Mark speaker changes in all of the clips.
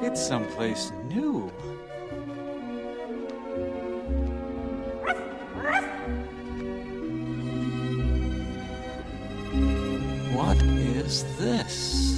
Speaker 1: It's someplace new. What is this?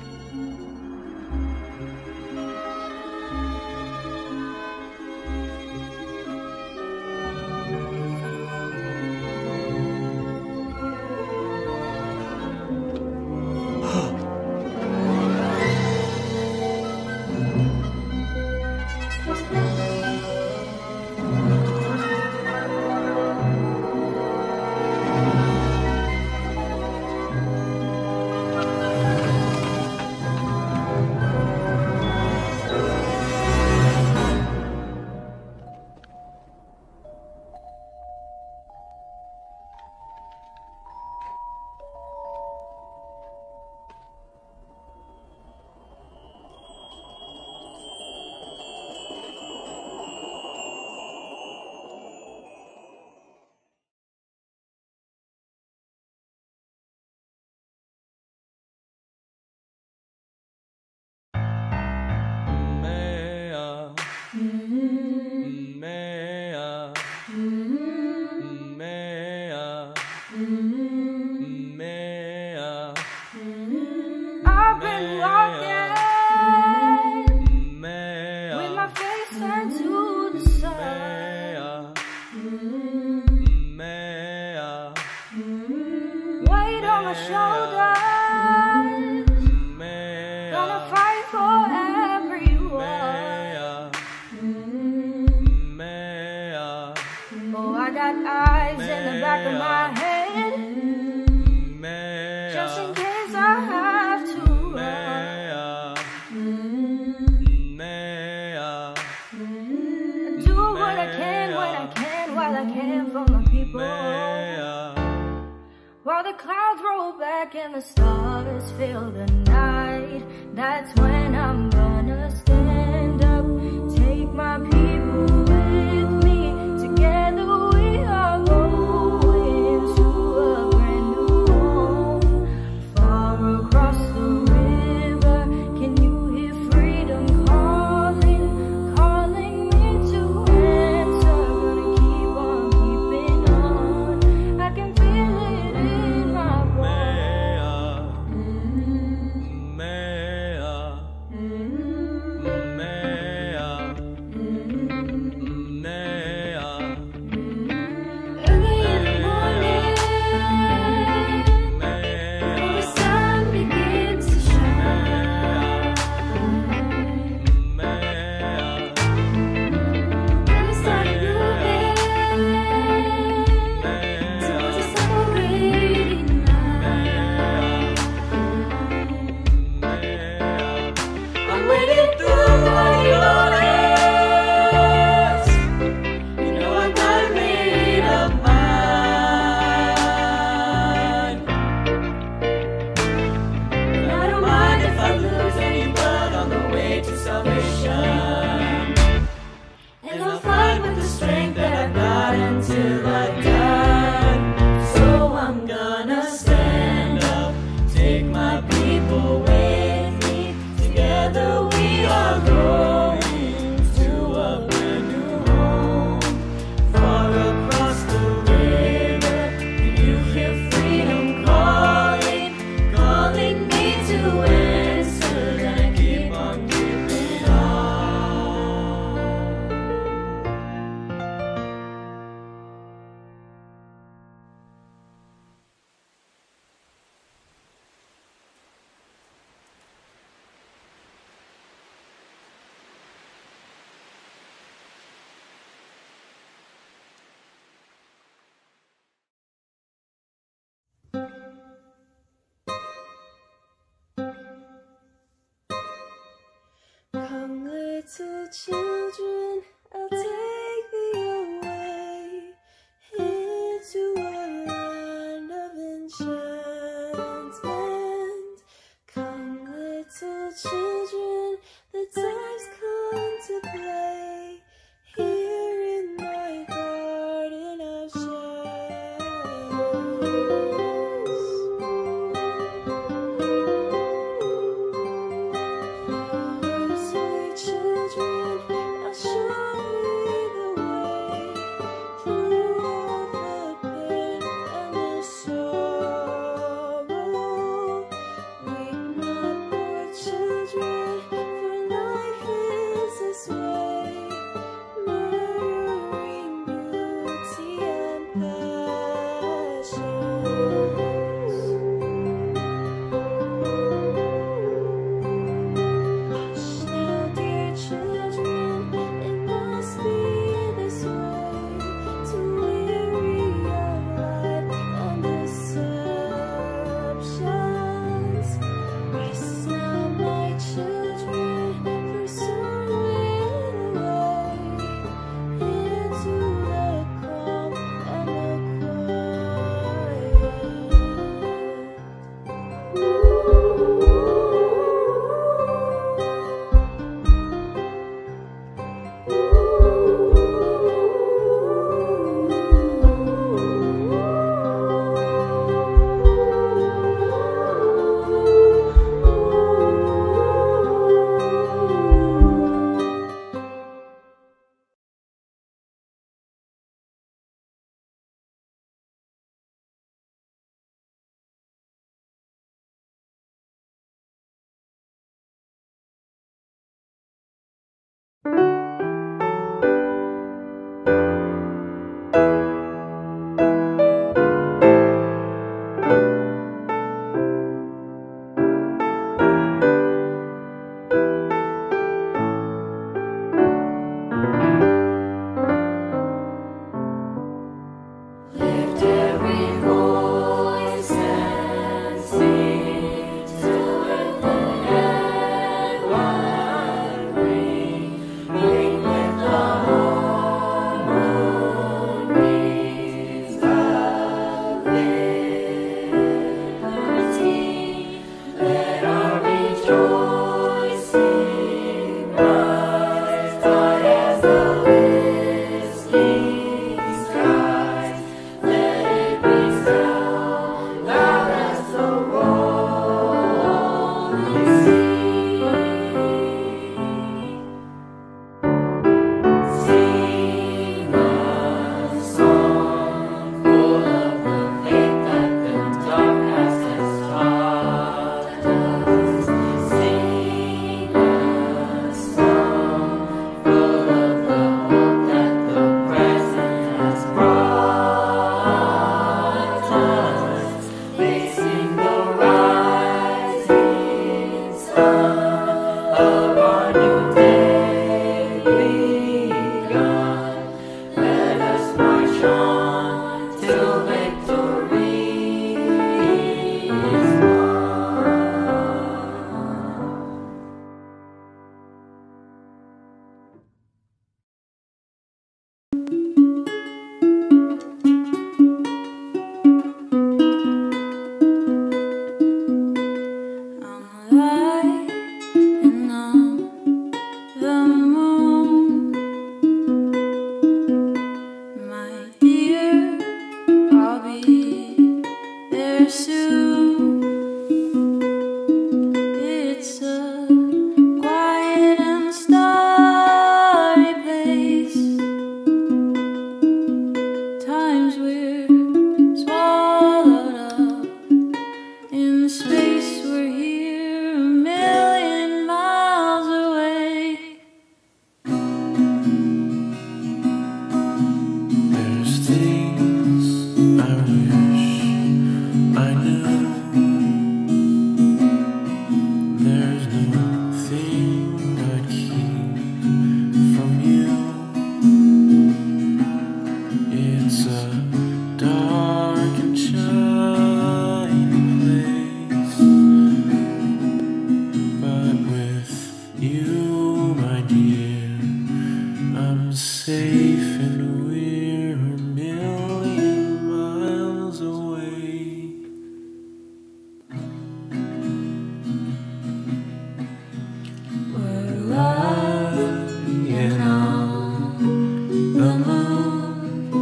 Speaker 2: I've been walking with my face turned to the sun. Weight on my shoulders, gonna fight for everyone. Oh, I got eyes in the back of my head, just in case I have to run. I do what I can when I can, while I can for my people. While the clouds roll back and the stars fill the night, that's when I'm gonna stand up, take my people with me. Together we are going to a brand new home, far across the river. Can you hear freedom calling, calling me to answer? Gonna keep on keeping on, I can feel it in my
Speaker 3: Little children, I'll take thee away into a land of enchantment. Come, little children, the time's come to play here in my garden of shadows. Flowers
Speaker 2: there soon. It's a quiet and starry place. Times we're swallowed up in space. We're here a million miles away.
Speaker 4: There's things I wish I knew. There's nothing I'd keep from you. It's a dark and shiny place, but with you, my dear, I'm safe and we're a million miles away.
Speaker 2: We're lying on the moon.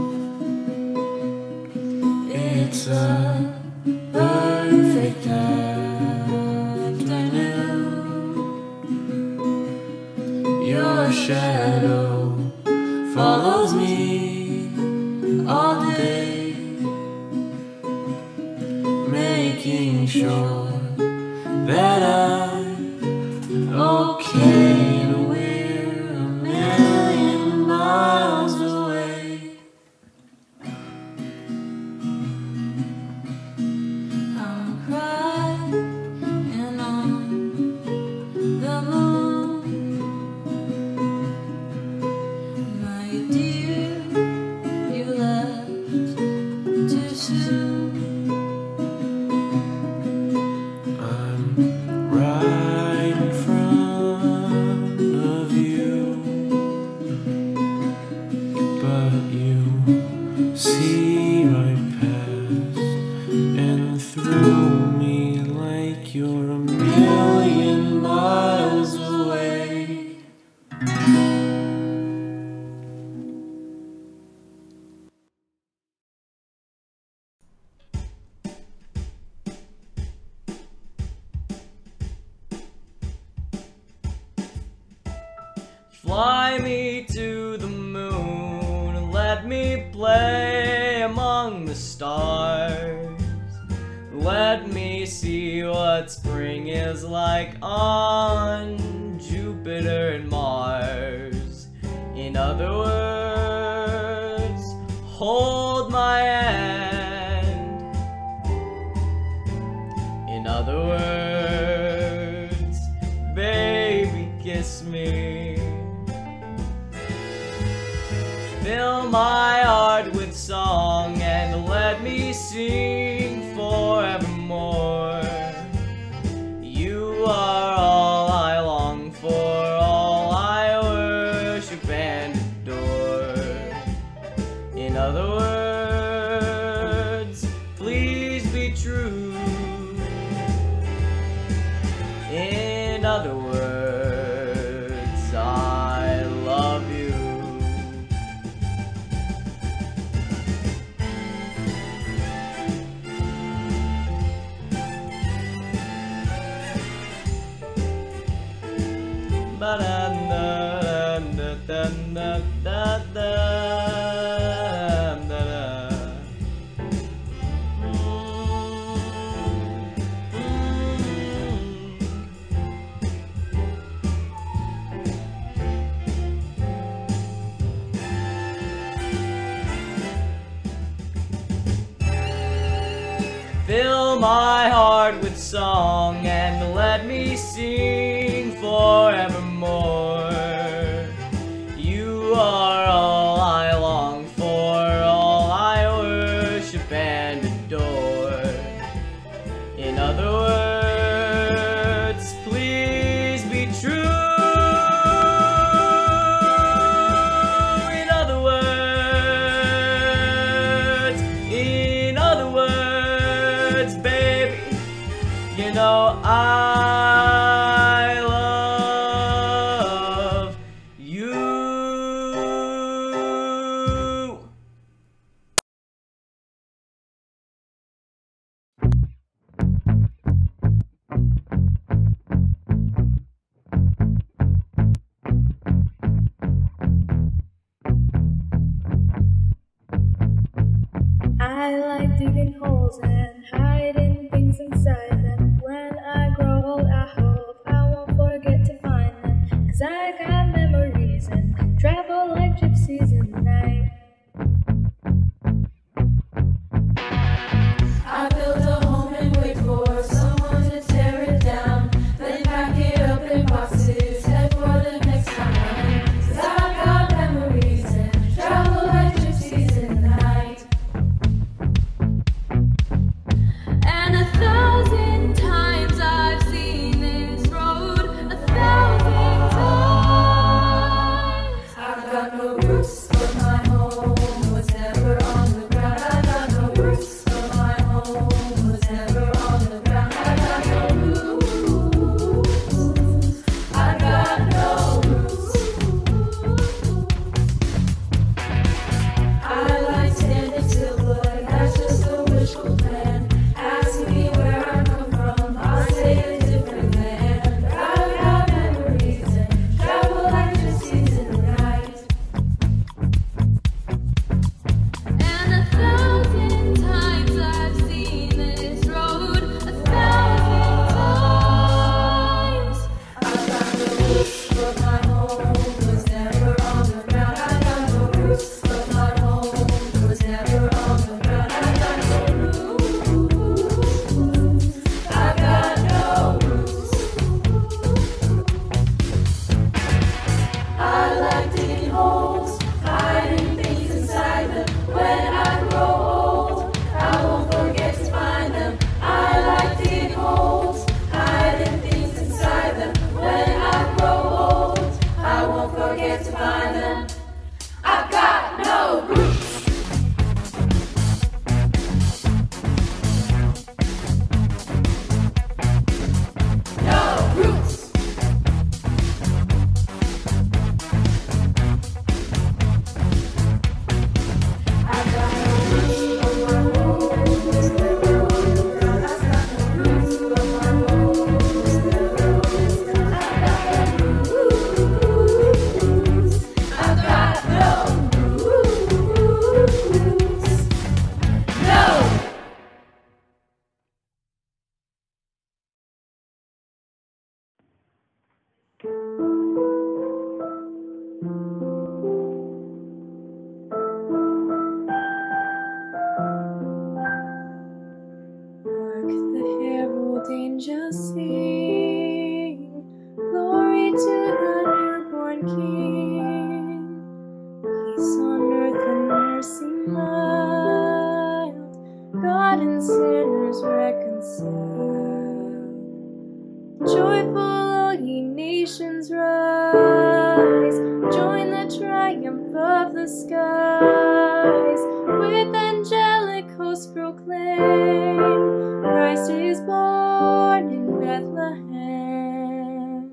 Speaker 2: It's a perfect afternoon. Your shadow follows me all day, making sure that I'm okay and we're a million miles away. I'm crying on the moon. My dear, you left too soon.
Speaker 4: I'm right in front of you, but you see right past and through me like you're a million miles away.
Speaker 5: Fly me to the moon and let me play among the stars. Let me see what spring is like on Jupiter and Mars. In other words, hold my hand. In other words, baby, kiss me. Fill my heart with song and let me sing forevermore. You are all I long for, all I worship and adore. In other words, please be true. In other words, I love you. Fill my heart with song and let me sing forevermore. You are all I long for, all I worship and adore. In other words, please be true. In other words, baby, you know I love you.
Speaker 2: holes and hiding things inside them. When I grow old, I hope I won't forget to find them. 'Cause I got memories and travel like gypsies in the night.
Speaker 3: I build a home and wait for someone to tear it down, then pack it up in boxes, head for the next town. 'Cause I've got memories and travel like gypsies in the night.
Speaker 2: And 1,000 times I've seen this road, 1,000 times.
Speaker 3: I've got no roots, but my home was never on the ground. I got no roots, but my home was never on the ground. I got no roots. I got no roots. I like standing still, but that's just a wishful plan. Ask me where I come from, I'll say a different land. I've got memories and travel like gypsies in the night.
Speaker 2: And 1,000 times I've seen this road, 1,000 times.
Speaker 3: I've got no roots, but my home was never on the ground. I got no roots, but my home was never on the ground. I got no roots. I got no roots. I like digging holes, hiding things inside them. When I grow old, I won't forget to find them. I like digging holes, hiding things inside them. When I grow old, I won't forget to find them. I've got no roots. No roots. I've got no roots, but my home was never on the ground. I've got no roots, but my home was never on the ground. I've got no roots. I've got no roots. No.
Speaker 2: Hark the herald angels sing, glory to the newborn King. Peace on earth and mercy mild, God and sinners reconciled. Joyful all ye nations rise, join the triumph of the skies. With angelic hosts proclaim, Christ is born in Bethlehem.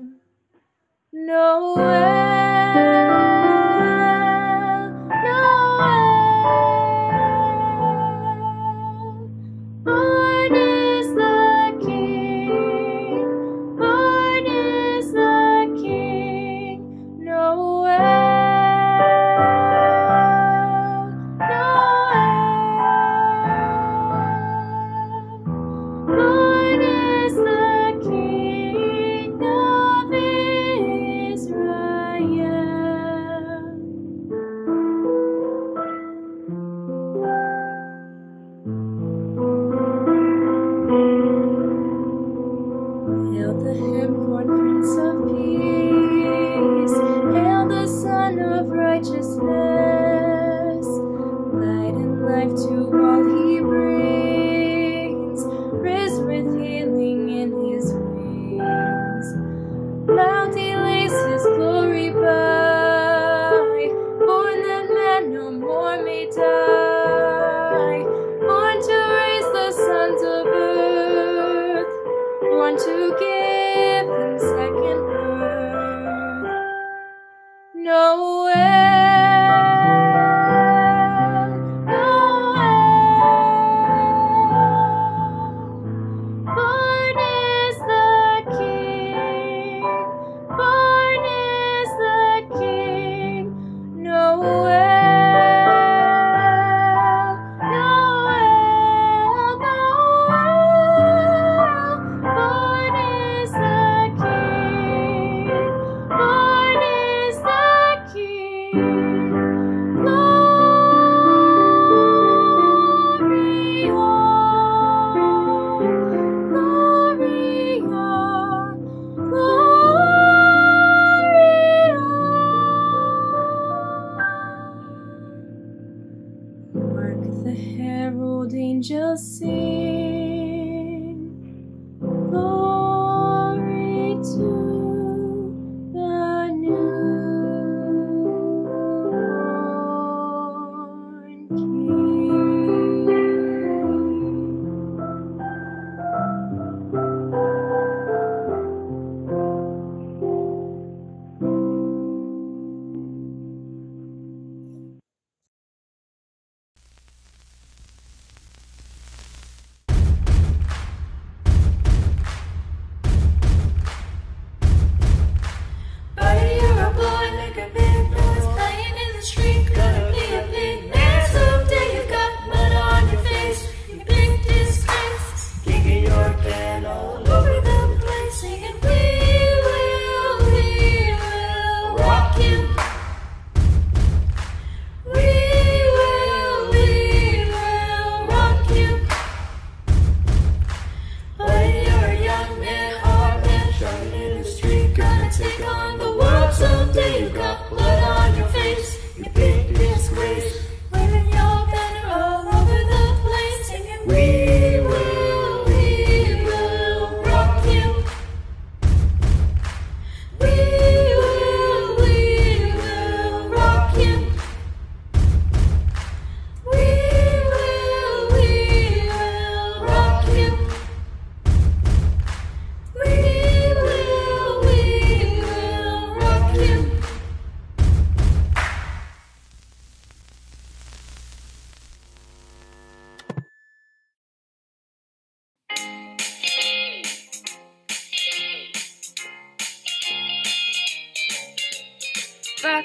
Speaker 2: Noel, Noel, born is the King, born is the King. Noel, Noel, born is the King of Israel. Hail the him-born Prince of Peace, hail the Son of Righteousness. Light and life to all he brings, risen with healing in his wings. Mount he lays his glory by, born that man no more may die, born to raise the sons of earth, born to give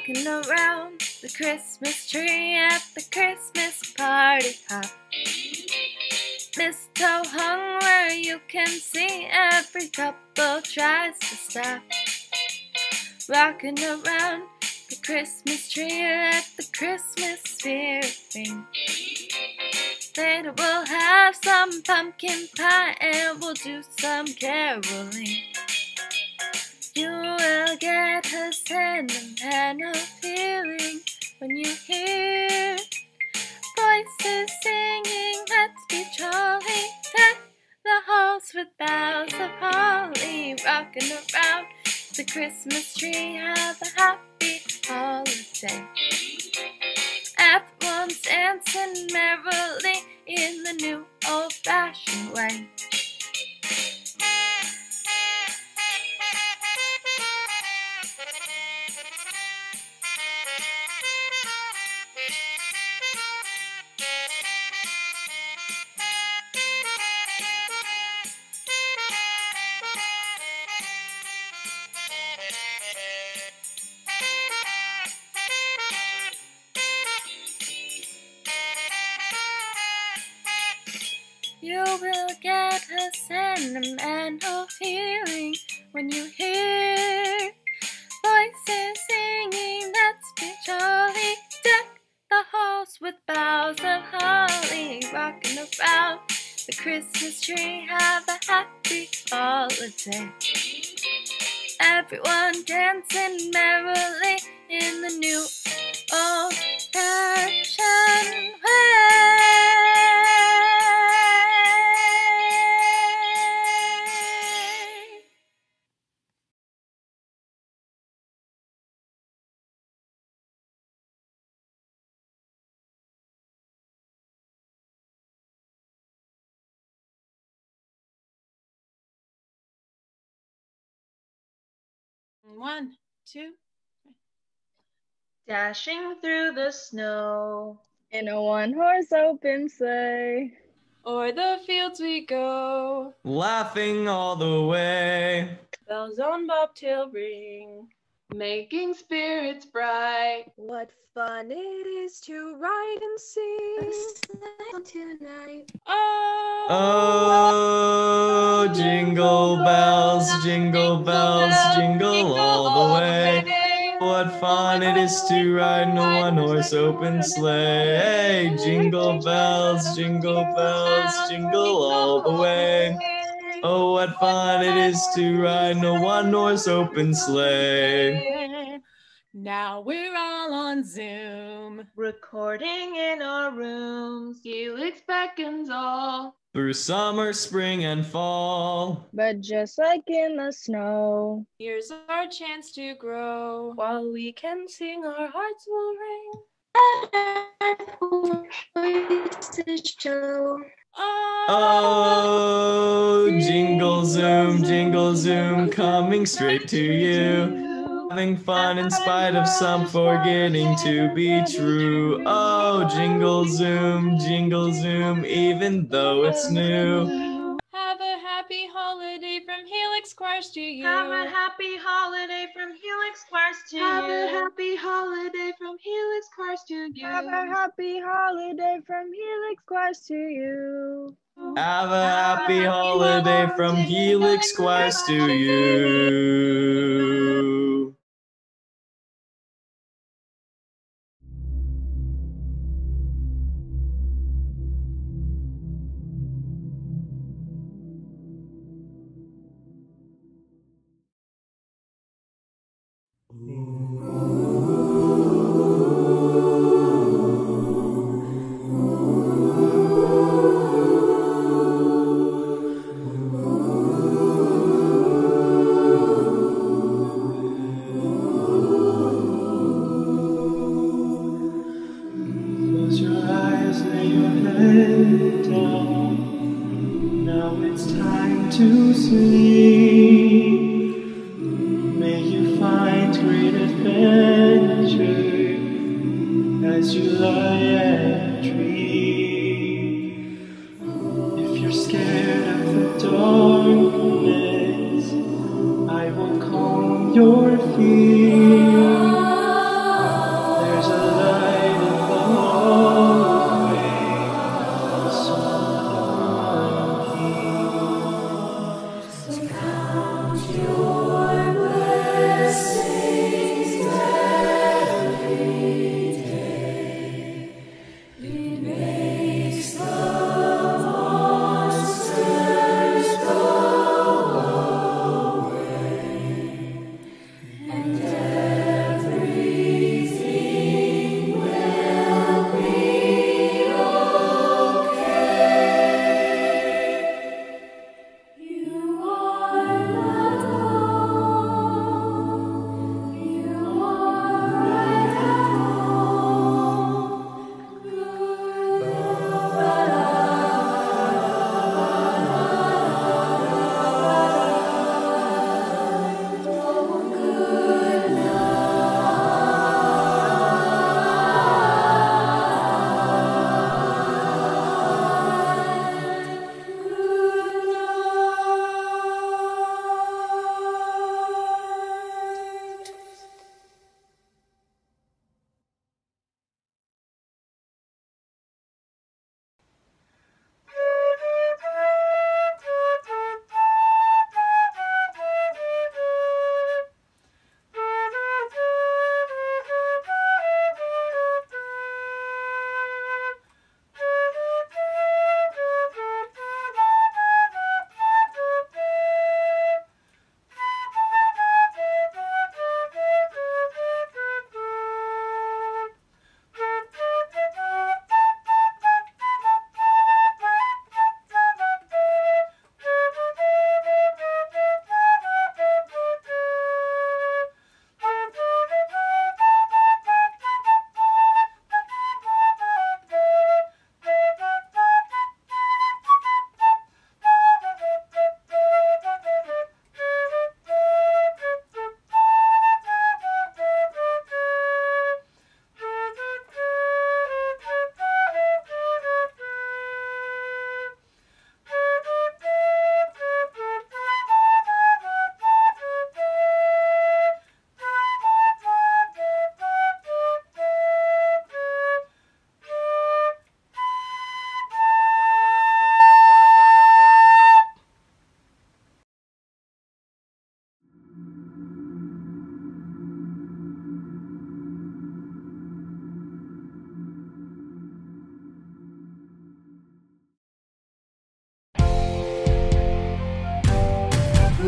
Speaker 2: rocking around the Christmas tree at the Christmas party hop. Mistletoe hung where you can see every couple tries to stop. Rocking around the Christmas tree at the Christmas spirit ring. Later we'll have some pumpkin pie and we'll do some caroling. You will get a sentimental feeling when you hear voices singing, let's be jolly. Deck the halls with boughs of holly. Rocking around the Christmas tree, have a happy holiday. Everyone's dancing merrily in the new old-fashioned way. You will get a sentimental feeling when you hear voices singing, let's be jolly. Deck the halls with boughs of holly. Rocking around the Christmas tree, have a happy holiday. Everyone dancing merrily in the new old-fashioned way.
Speaker 6: One, two.
Speaker 7: Dashing through the snow
Speaker 8: in a one-horse open sleigh.
Speaker 6: O'er the fields we go,
Speaker 5: laughing all the way.
Speaker 7: bells on bobtail ring, making spirits bright.
Speaker 3: What fun it is to ride and sing tonight.
Speaker 5: Oh, jingle bells, jingle all the way. What fun it is to ride in a one-horse open sleigh. Hey, jingle bells, jingle all the way. Oh, what fun it is to ride in a one-horse open sleigh.
Speaker 6: Now we're all on Zoom,
Speaker 7: Recording in our rooms, Helix beckons all.
Speaker 5: Through summer, spring, and fall.
Speaker 8: But just like in the snow,
Speaker 6: here's our chance to grow.
Speaker 7: While we can sing, our hearts will ring.
Speaker 3: Show.
Speaker 5: Oh, jingle zoom, coming straight to you. Having fun in spite of some forgetting to be true. Oh, jingle zoom, even though it's new.
Speaker 6: Have a happy holiday from Helix Choirs to you.
Speaker 7: Have a happy holiday from Helix Choirs to
Speaker 3: Have
Speaker 7: you.
Speaker 3: a happy holiday from Helix Choirs to you.
Speaker 8: have a happy holiday from Helix Choirs to you.
Speaker 5: Have a happy holiday from Helix Choirs to you.
Speaker 4: Close your eyes, lay your head down. Now it's time to sleep. May you find great adventure as you lie and dream. If you're scared of the darkness, I will calm your fear.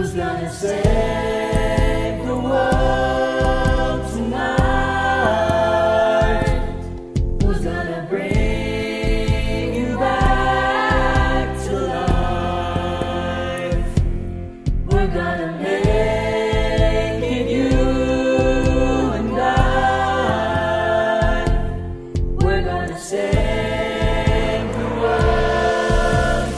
Speaker 3: Who's gonna save the world tonight? Who's gonna bring you back to life? We're gonna make it, you and I. We're gonna save the world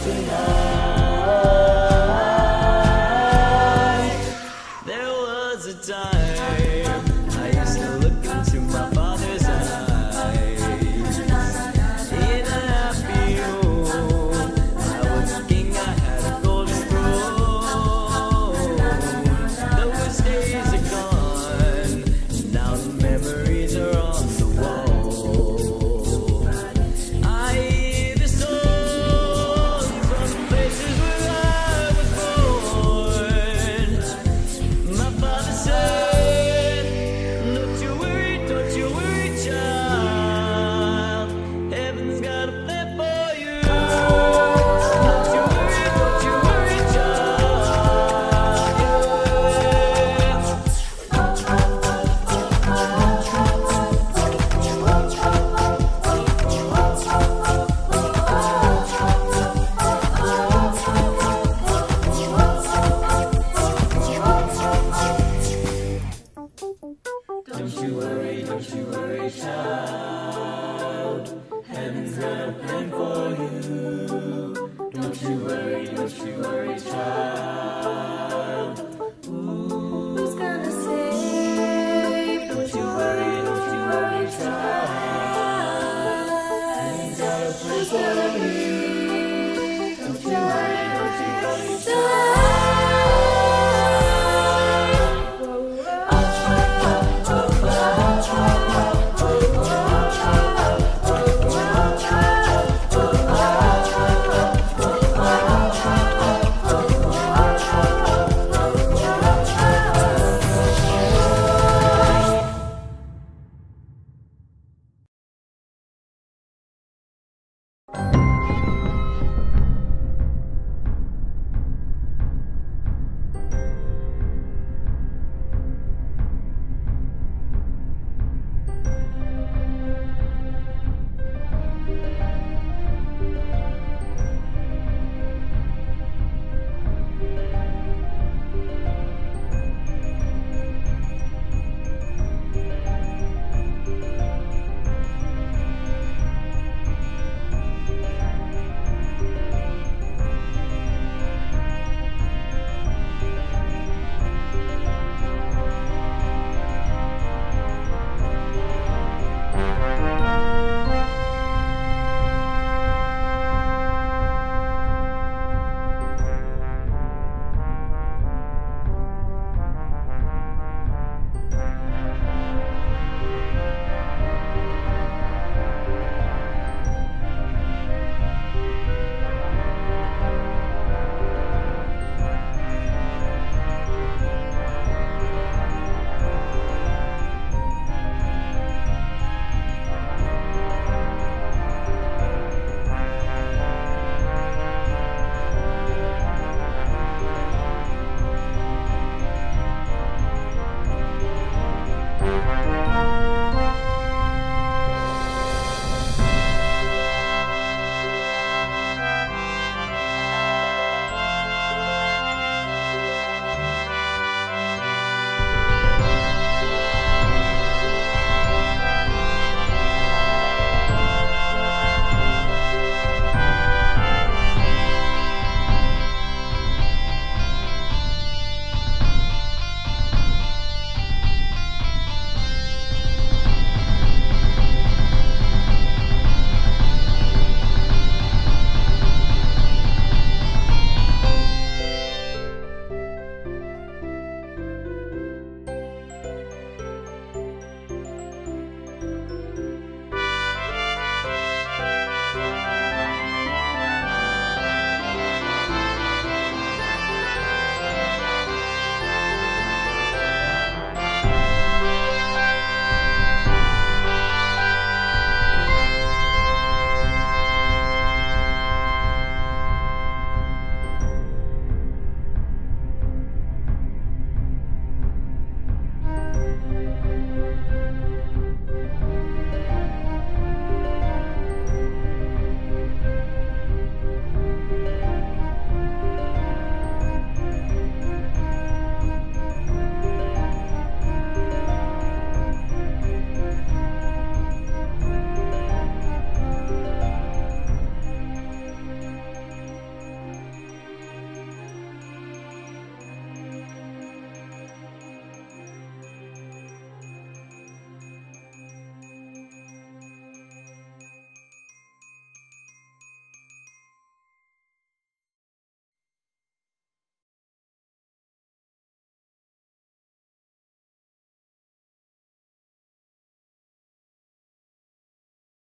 Speaker 3: tonight.
Speaker 5: There was a time I used to look into my father's eyes. In a happy home, I was a king, I had a golden throne. Those days are gone, now the memories are on the wall. I hear the songs from the places where I was born. My father said, don't you worry, child. Heaven's got a plan for you. Don't you worry, child.
Speaker 3: Don't you worry, child. Heaven's got a plan for you. Don't you worry, child. Who's gonna save? Don't you worry, child. Heaven's got a plan for you. Don't you worry, child.